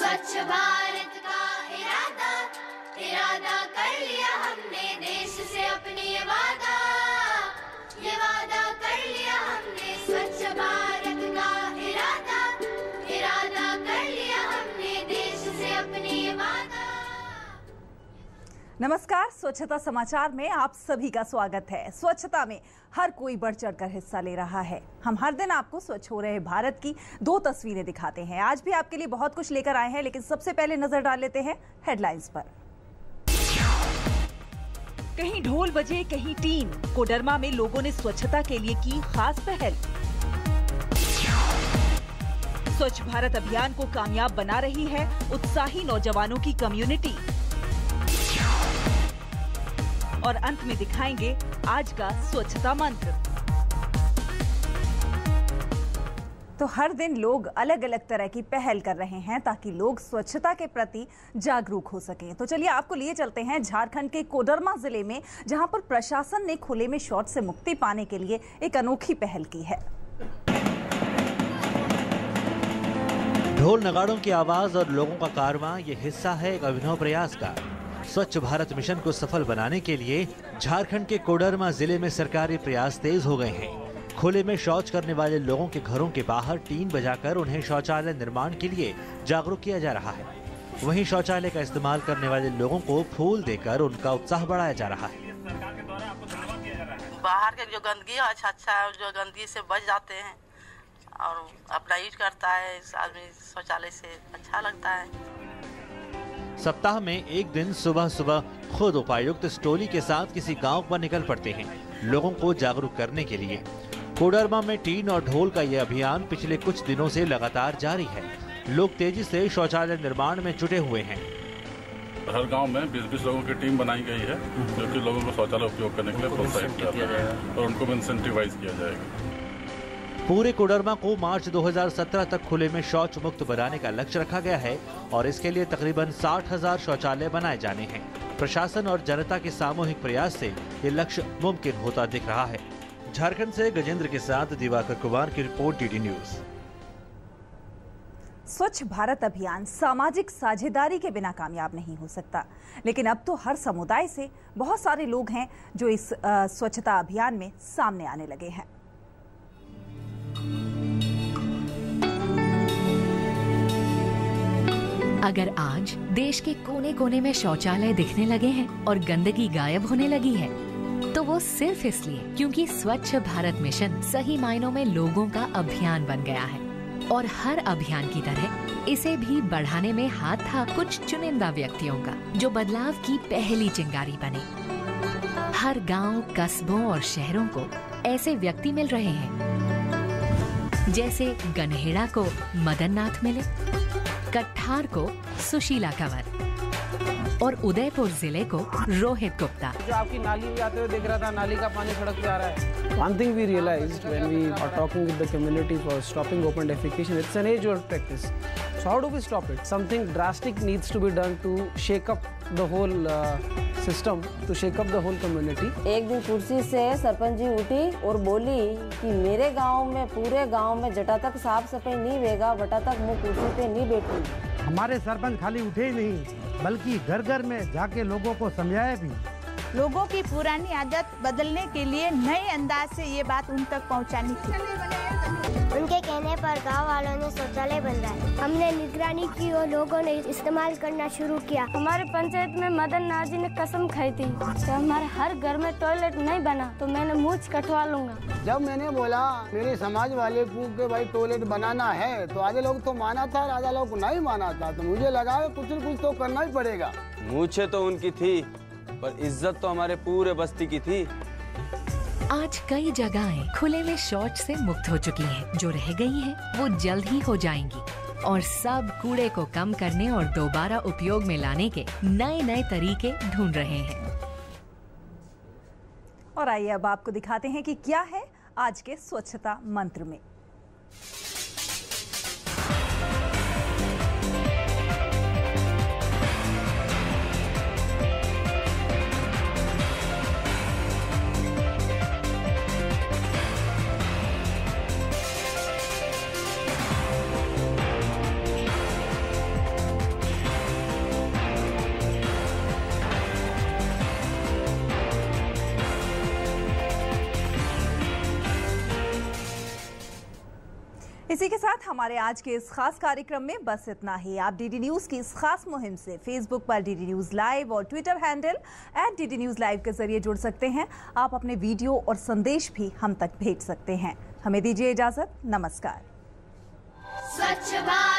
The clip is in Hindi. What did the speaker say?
स्वच्छ भारत का इरादा इरादा कर लिया हमने, देश से अपने ये वादा कर लिया हमने। स्वच्छ भारत का इरादा इरादा कर लिया हमने, देश से अपने ये वादा। नमस्कार, स्वच्छता समाचार में आप सभी का स्वागत है। स्वच्छता में हर कोई बढ़ चढ़कर हिस्सा ले रहा है। हम हर दिन आपको स्वच्छ हो रहे भारत की 2 तस्वीरें दिखाते हैं। आज भी आपके लिए बहुत कुछ लेकर आए हैं, लेकिन सबसे पहले नजर डाल लेते हैं हेडलाइंस पर। कहीं ढोल बजे, कहीं टीम। कोडरमा में लोगों ने स्वच्छता के लिए की खास पहल। स्वच्छ भारत अभियान को कामयाब बना रही है उत्साही नौजवानों की कम्युनिटी। और अंत में दिखाएंगे आज का स्वच्छता मंत्र। तो हर दिन लोग अलग अलग तरह की पहल कर रहे हैं ताकि लोग स्वच्छता के प्रति जागरूक हो सकें। तो चलिए आपको लिए चलते हैं झारखंड के कोडरमा जिले में, जहां पर प्रशासन ने खुले में शौच से मुक्ति पाने के लिए एक अनोखी पहल की है। ढोल नगाड़ों की आवाज और लोगों का कारवां ये हिस्सा है एक अभिनव प्रयास का। स्वच्छ भारत मिशन को सफल बनाने के लिए झारखंड के कोडरमा जिले में सरकारी प्रयास तेज हो गए हैं। खुले में शौच करने वाले लोगों के घरों के बाहर टीन बजाकर उन्हें शौचालय निर्माण के लिए जागरूक किया जा रहा है। वहीं शौचालय का इस्तेमाल करने वाले लोगों को फूल देकर उनका उत्साह बढ़ाया जा रहा है। बाहर के जो गंदगी है अच्छा जो गंदगी से बच जाते हैं और अपना यूज करता है, आदमी शौचालय से अच्छा लगता है। सप्ताह में एक दिन सुबह सुबह खुद उपायुक्त टोली के साथ किसी गांव पर निकल पड़ते हैं लोगों को जागरूक करने के लिए। कोडरमा में टीन और ढोल का यह अभियान पिछले कुछ दिनों से लगातार जारी है। लोग तेजी से शौचालय निर्माण में जुटे हुए हैं। हर गांव में 20-20 लोगों की टीम बनाई गई है, जो कि लोगों को शौचालय उपयोग करने के लिए प्रोत्साहित किया जाएगा और उनको इंसेंटिवाइज किया जाएगा। पूरे कोडरमा को मार्च 2017 तक खुले में शौच मुक्त बनाने का लक्ष्य रखा गया है और इसके लिए तकरीबन 60,000 शौचालय बनाए जाने हैं। प्रशासन और जनता के सामूहिक प्रयास से ये लक्ष्य मुमकिन होता दिख रहा है। झारखंड से गजेंद्र के साथ दिवाकर कुमार की रिपोर्ट, डीडी न्यूज। स्वच्छ भारत अभियान सामाजिक साझेदारी के बिना कामयाब नहीं हो सकता, लेकिन अब तो हर समुदाय से बहुत सारे लोग हैं जो इस स्वच्छता अभियान में सामने आने लगे हैं। अगर आज देश के कोने कोने में शौचालय दिखने लगे हैं और गंदगी गायब होने लगी है, तो वो सिर्फ इसलिए क्योंकि स्वच्छ भारत मिशन सही मायनों में लोगों का अभियान बन गया है। और हर अभियान की तरह इसे भी बढ़ाने में हाथ था कुछ चुनिंदा व्यक्तियों का, जो बदलाव की पहली चिंगारी बने। हर गांव, कस्बों और शहरों को ऐसे व्यक्ति मिल रहे हैं, जैसे गनहेड़ा को मदन नाथ मिले, कट्ठार को सुशीला कंवर और उदयपुर जिले को रोहित गुप्ता। जो आपकी नाली में जाते हुए देख रहा था, नाली का पानी सड़क पे आ रहा है। One thing we realized when we are talking with the community for stopping open defecation, it's an age-old practice. So how do we stop it? Something drastic needs to be done to shake up the whole system, to shake up the whole community. एक दिन कुर्सी से सरपंच जी उठी और बोली कि मेरे गांव में, पूरे गांव में जटा तक साफ सफाई नहीं होगा, बटा तक मैं कुर्सी पे नहीं बैठूंगी। हमारे सरपंच खाली उठे ही नहीं, बल्कि घर घर में जाके लोगों को समझाया भी। लोगों की पुरानी आदत बदलने के लिए नए अंदाज से ये बात उन तक पहुंचानी थी। उनके कहने पर गांव वालों ने शौचालय बनवाए। हमने निगरानी की और लोगों ने इस्तेमाल करना शुरू किया। हमारे पंचायत में मदन नाथ जी ने कसम खाई थी कि हमारे हर घर में टॉयलेट नहीं बना तो मैंने मूंछ कटवा लूंगा। जब मैंने बोला मेरे समाज वाले को कि भाई टॉयलेट बनाना है, तो आधे लोग तो माना था, आधा लोग नहीं माना था। तो मुझे लगा कुछ न कुछ तो करना ही पड़ेगा। मूंछें तो उनकी थी, पर इज्जत तो हमारे पूरे बस्ती की थी। आज कई जगहें खुले में शौच से मुक्त हो चुकी हैं। जो रह गई हैं, वो जल्द ही हो जाएंगी और सब कूड़े को कम करने और दोबारा उपयोग में लाने के नए नए तरीके ढूंढ रहे हैं। और आइए अब आपको दिखाते हैं कि क्या है आज के स्वच्छता मंत्र में। इसी के साथ हमारे आज के इस खास कार्यक्रम में बस इतना ही। आप डीडी न्यूज की इस खास मुहिम से फेसबुक पर डीडी न्यूज लाइव और Twitter handle @DD News Live के जरिए जुड़ सकते हैं। आप अपने वीडियो और संदेश भी हम तक भेज सकते हैं। हमें दीजिए इजाजत। नमस्कार। स्वच्छ भारत।